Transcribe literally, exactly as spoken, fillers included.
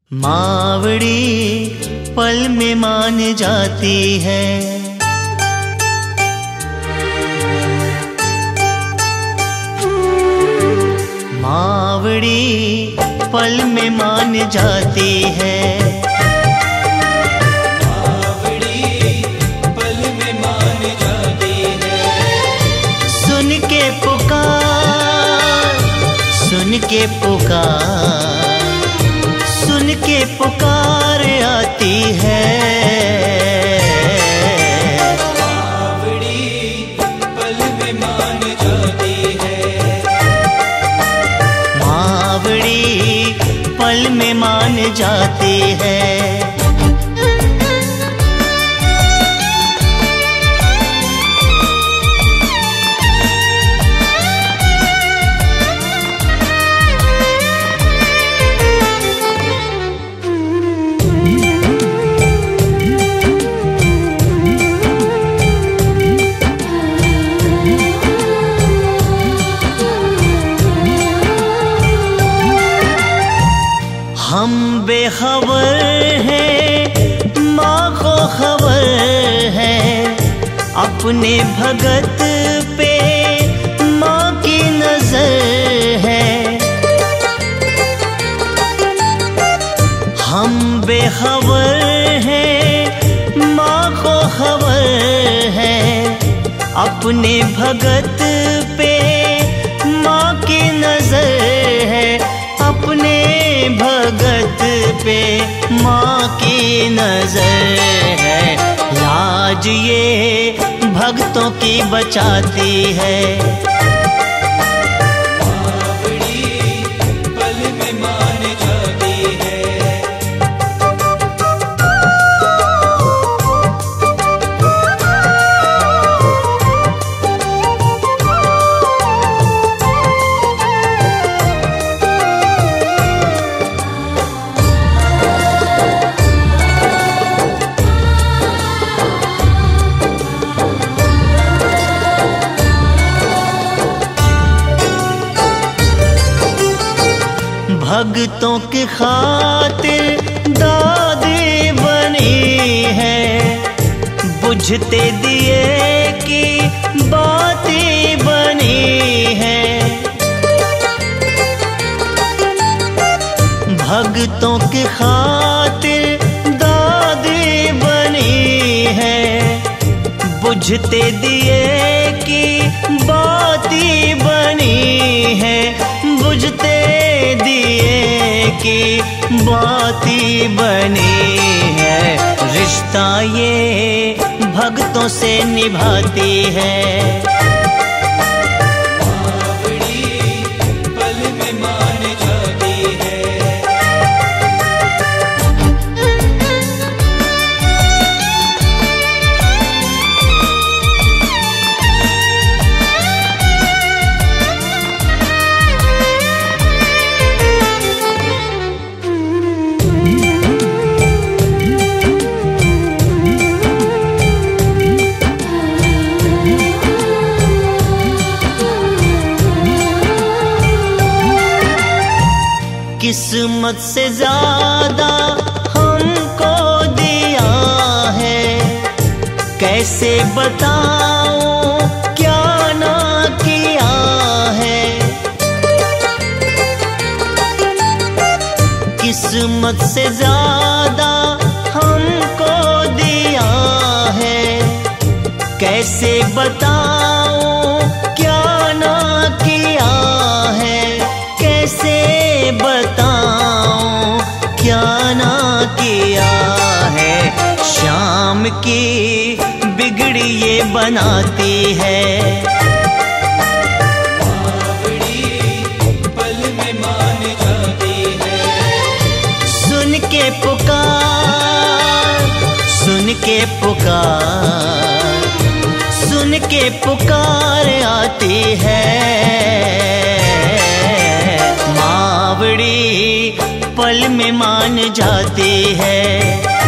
मावड़ी पल में मान जाती है। मावड़ी पल में मान जाती है। मावड़ी पल में मान जाती है। सुन के पुकार, सुन के पुकार, सुन के पुकार आती है। मावड़ी पल में मान जाती है। मावड़ी पल में मान जाती है। हम बेखबर हैं, माँ को खबर है, अपने भगत पे माँ की नजर है। हम बेखबर हैं, माँ को खबर है, अपने भगत पे माँ की नजर है। अपने भगत पे माँ की नजर है। लाज ये भक्तों की बचाती है। मावड़ी पल में मान जाती है। भक्तों की खातिर दादी बनी है, बुझते दिए की बातें बनी है। भक्तों की खातिर दादी बनी है, बुझते दिए की बातें बनी है। बुझते दिए की बाती बनी है। रिश्ता ये भक्तों से निभाती है। मावड़ी पल में मान जाती है। किस्मत से ज्यादा हमको दिया है, कैसे बताऊं क्या ना किया है। किस्मत से ज्यादा हमको दिया है, कैसे बताऊं क्या ना किया है। कैसे बताऊं क्या ना किया है। शाम की बिगड़ी ये बनाती है। मावड़ी पल में मान जाती है। सुन के पुकार, सुन के पुकार, सुन के पुकार आती है। मावड़ी पल में मान जाती है।